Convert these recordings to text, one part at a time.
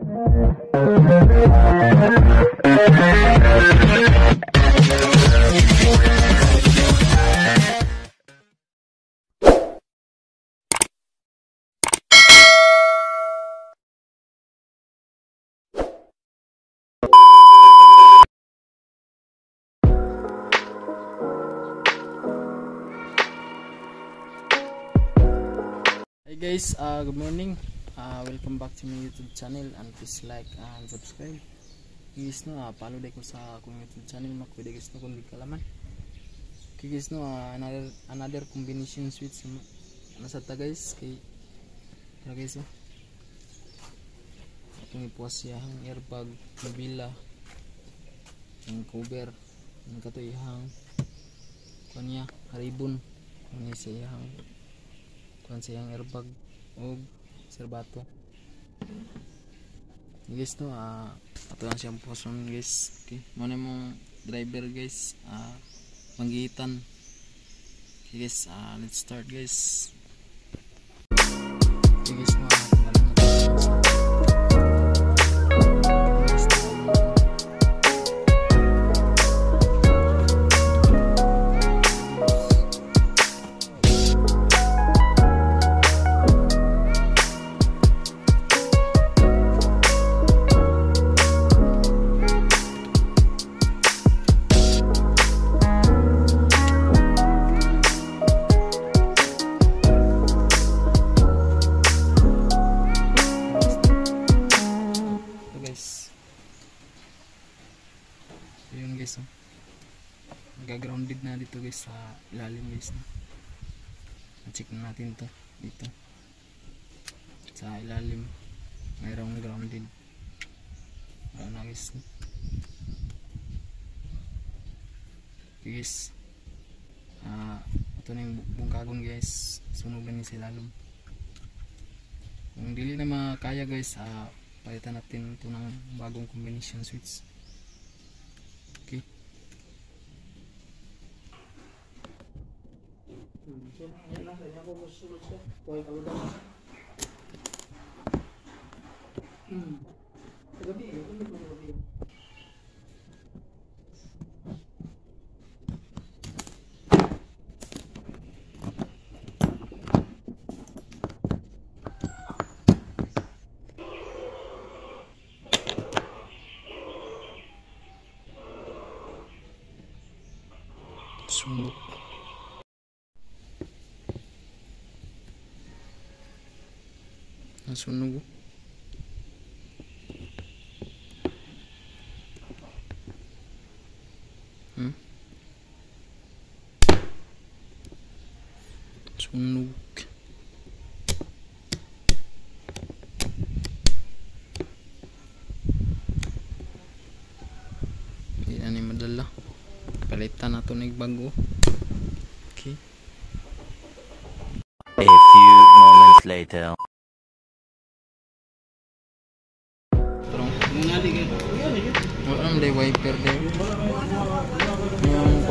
Hey guys, good morning. Welcome back to my YouTube channel and please like and subscribe. Guys no, follow day ko sa akong YouTube channel makuha guys no kung di kalaman. Okay guys no, another combination sweets nasa ta guys kay tara guys oh. Atong ipuas yang airbag, mobila, yung cover, yung kato ihang kanya haribon, ini sayang kuan sayang airbag o serbato. Guys no, ato lang siyang poson guys. Okay, muna mong driver guys, manggitan. Okay guys, let's start guys. Okay guys no, yun guys oh. Nag-grounded na dito guys sa ilalim guys no? Na-check na natin to dito sa ilalim mayroong grounded na guys no? Okay guys, ito na yung bungkagon guys, sunog na sa ilalim. Kung dili na makaya guys, palitan natin ito ng bagong combination switch. Okay. Sunog. Nasunog. Sunog. Hindi na ni madala. Palitan nato ng bago. Okay. A few moments later. Wala may wiper din. Yung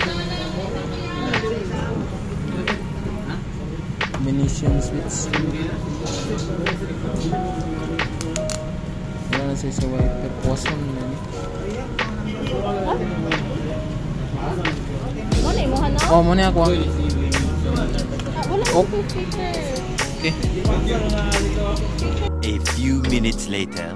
combination switch. Wala na siya sa wiper. Poison na ni. Oh, muna ako. Oh. Okay. A few minutes later.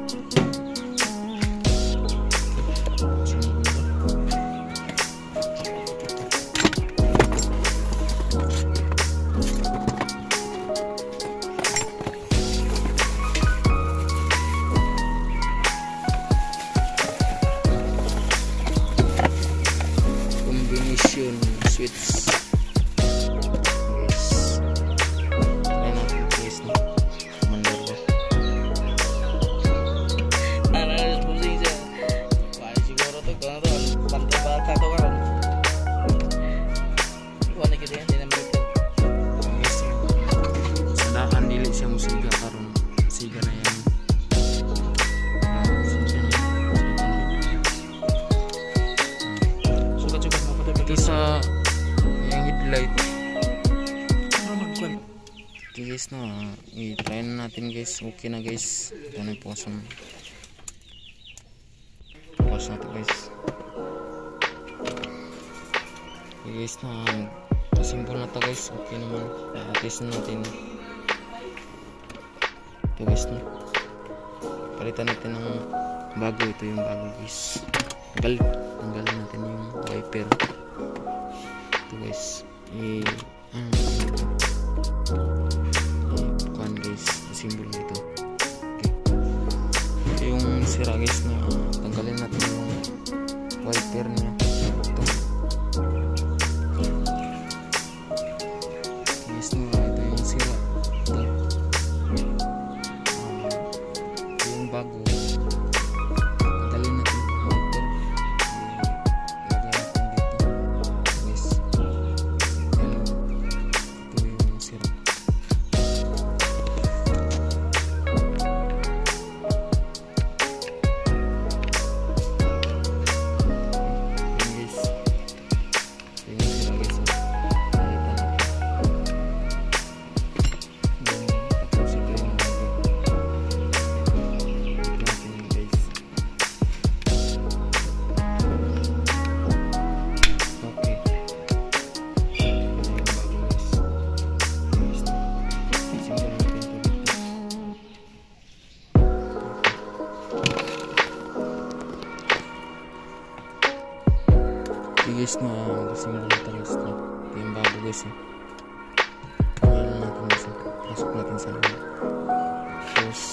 Combination switch. Yes. Try natin guys no. Mandar ba? guys no, i-try na natin guys. Okay na guys. Ito na po sa pause na to guys. Okay guys na, simple na to guys. Okay naman. Test natin ito guys no. Palitan natin ng bago. Ito yung bago guys. Tanggalin natin yung wiper. Ito guys, kuhan guys, simbol nito. Okay. Ito yung sira guys na tanggalin natin yung wiper niya. Ito guys no, ito yung sira. Ito yung bago. Tanggalin natin yung wiper. Ilagay natin dito guys. Ito yung sira. Guys na simbol na guys na yung bago guys ngayon natin guys, pasok natin sa loob. Tapos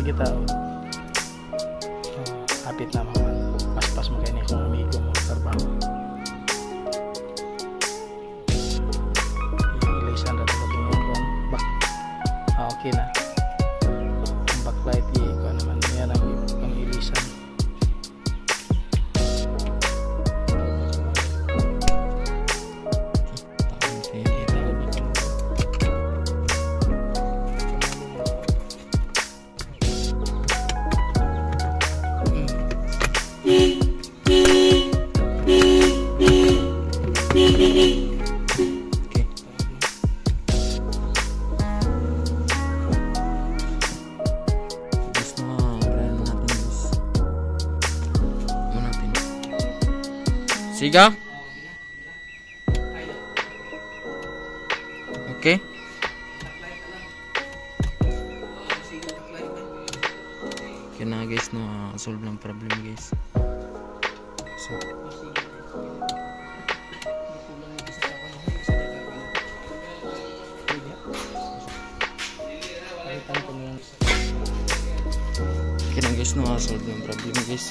kita hapit na mga paspas mo kayo na kung amigo mo trabaho. Ilisan na ito yung back. Okay na. Ang backlight ko naman yan ang ilisan. Siga? Okay. Okay na guys, no, solve ng problem guys. So okay na guys, no, solve ng problem guys.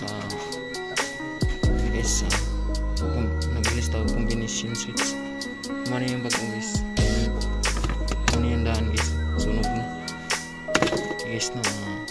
Kung nag-list ako combination switch, mana yung bagong guys, ano yung daan guys, sunog na guys na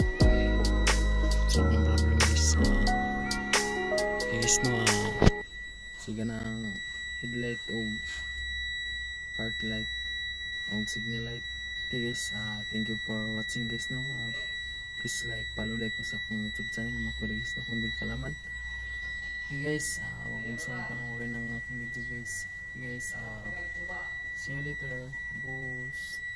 solve ng problem guys. Guys na siga na ang headlight o park light o signal light. Okay guys, thank you for watching guys. No, please like, follow, like ko sa akong YouTube channel, makuha guys na kung di kalaman. Okay guys, huwag mong saan panoorin ng aking video guys. Okay guys, see you later, boss.